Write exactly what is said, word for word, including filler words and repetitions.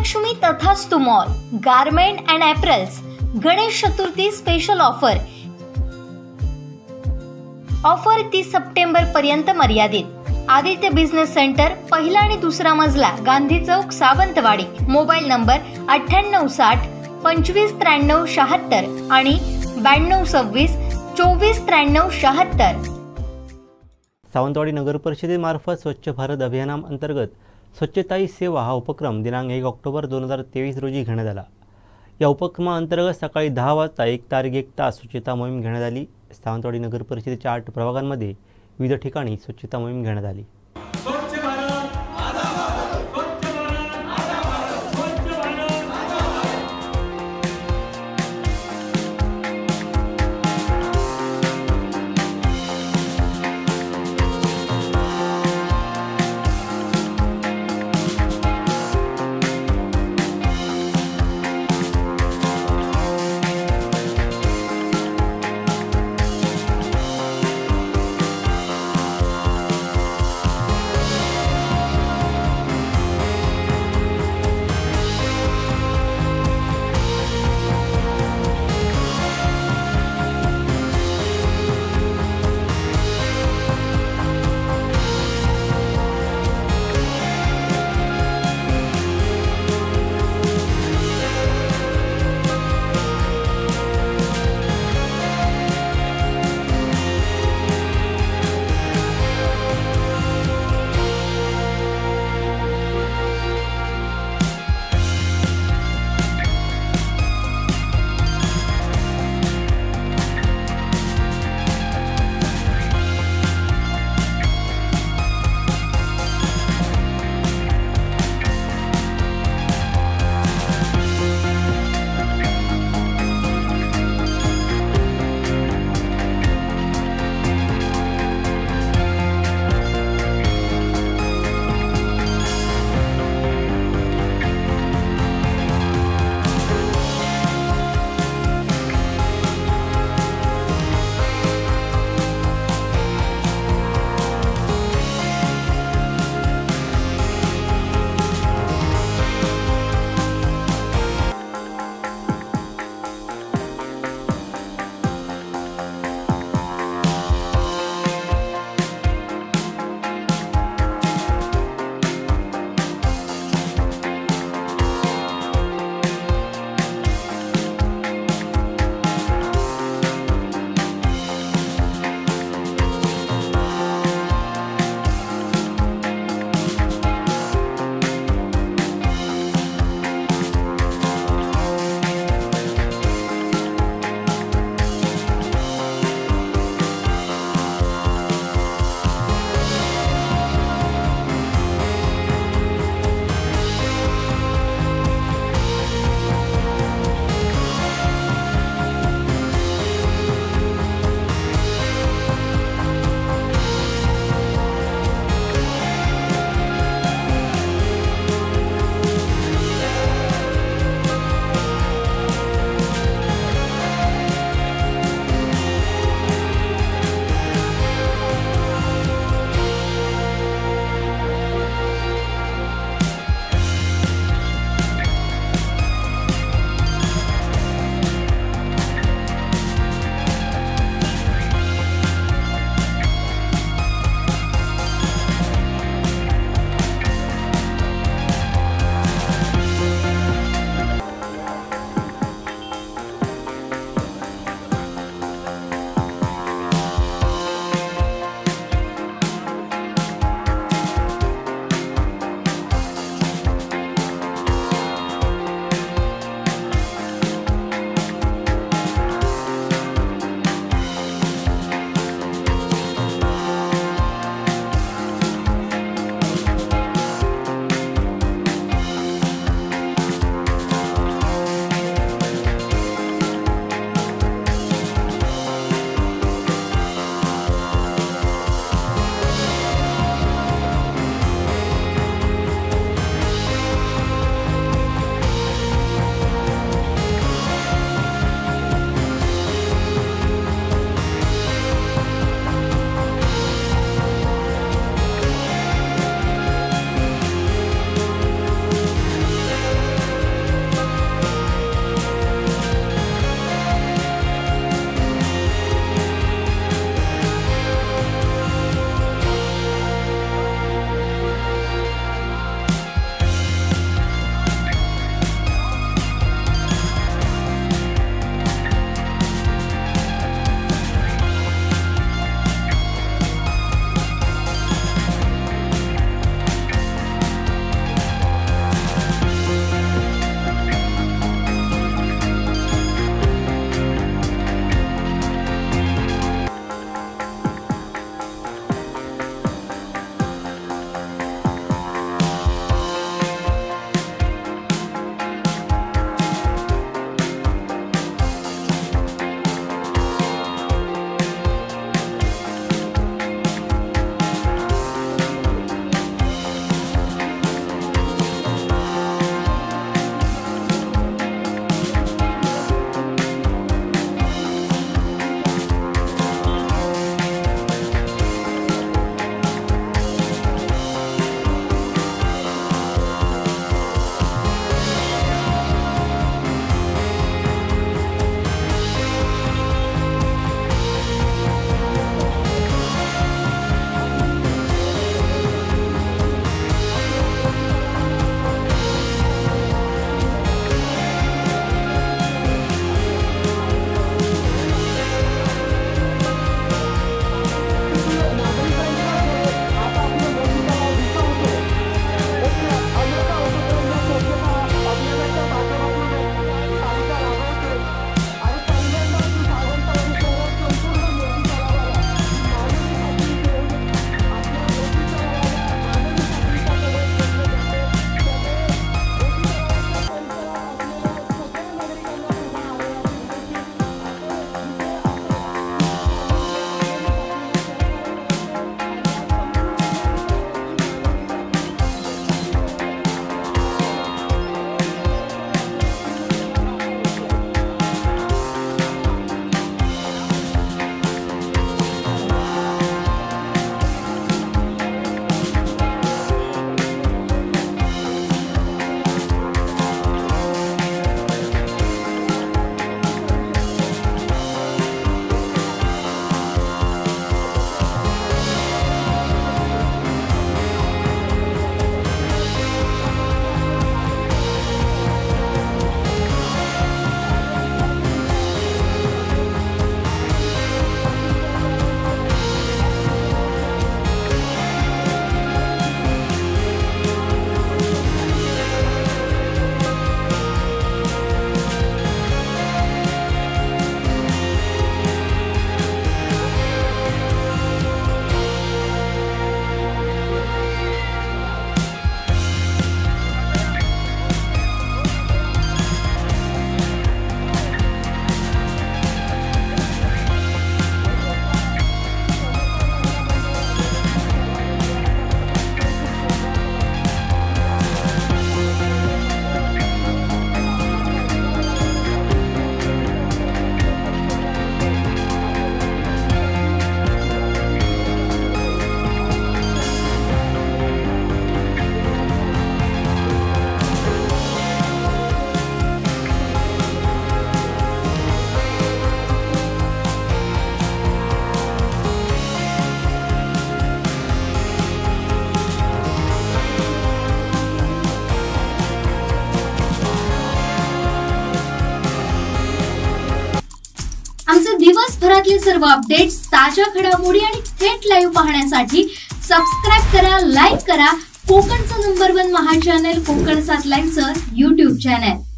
Dhanlaxmi Tathastu mall garment and apparels Ganesh Chaturthi special offer offer तीस September पर्यंत मर्यादित। आदित्य बिझनेस सेंटर पहिला आणि दुसरा मजला गांधी चौक सावंतवाडी। मोबाईल नंबर अठ्ठ्याण्णव साठ पंचवीस त्र्याण्णव शहात्तर आणि ब्याण्णव सव्वीस चोवीस त्र्याण्णव शहात्तर। सावंतवाडी नगर परिषदेमार्फत स्वच्छ भारत अभियानाअंतर्गत स्वच्छता ही सेवा हा उपक्रम दिनांक एक ऑक्टोबर दोन हजार तेवीस रोजी घेण्यात आला। या उपक्रमाअंतर्गत सकाळी दहा वाजता एक तारीख एक तास स्वच्छता मोहीम घेण्यात आली। सावंतवाडी नगर परिषदेच्या आठ प्रभागांमध्ये विविध ठिकाणी स्वच्छता मोहीम घेण्यात आली। दिवसभरातले सर्व अपडेट्स, ताज्या घडामोडी आणि थेट लाईव्ह पाहण्यासाठी सबस्क्राईब करा, लाईक करा कोकणचं नंबर वन महा चॅनल कोकण सात लाईव्हचं युट्यूब चॅनल.